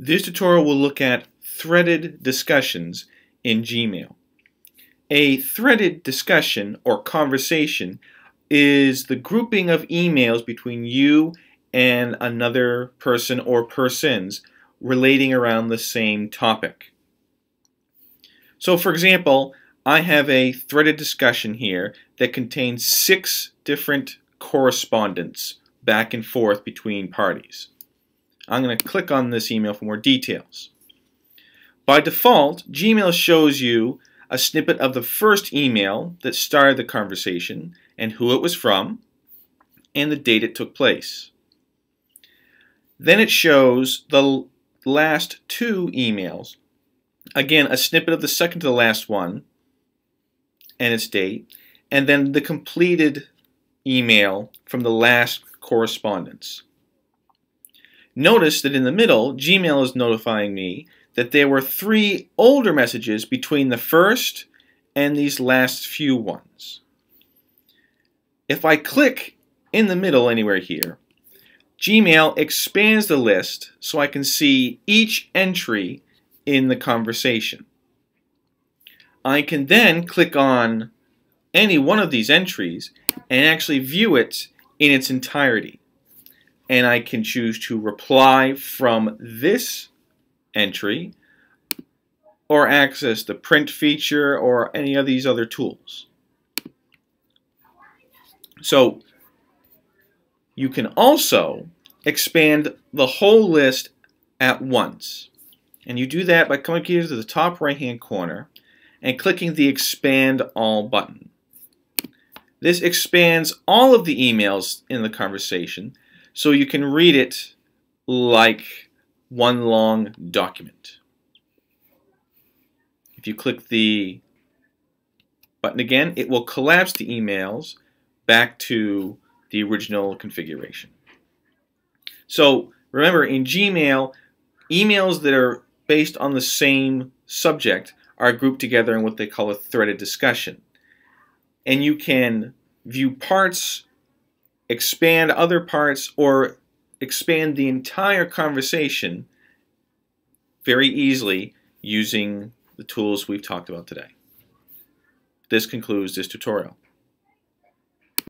This tutorial will look at threaded discussions in Gmail. A threaded discussion or conversation is the grouping of emails between you and another person or persons relating around the same topic. So for example, I have a threaded discussion here that contains 6 different correspondence back and forth between parties. I'm going to click on this email for more details. By default, Gmail shows you a snippet of the first email that started the conversation and who it was from and the date it took place. Then it shows the last 2 emails. Again, a snippet of the second to the last one and its date, and then the completed email from the last correspondence. Notice that in the middle, Gmail is notifying me that there were 3 older messages between the first and these last few ones. If I click in the middle anywhere here, Gmail expands the list so I can see each entry in the conversation. I can then click on any one of these entries and actually view it in its entirety. And I can choose to reply from this entry or access the print feature or any of these other tools. So you can also expand the whole list at once. And you do that by coming here to the top right-hand corner and clicking the Expand All button. This expands all of the emails in the conversation so you can read it like one long document. If you click the button again, it will collapse the emails back to the original configuration. So remember, in Gmail, emails that are based on the same subject are grouped together in what they call a threaded discussion. And you can view parts, expand other parts, or expand the entire conversation very easily using the tools we've talked about today. This concludes this tutorial.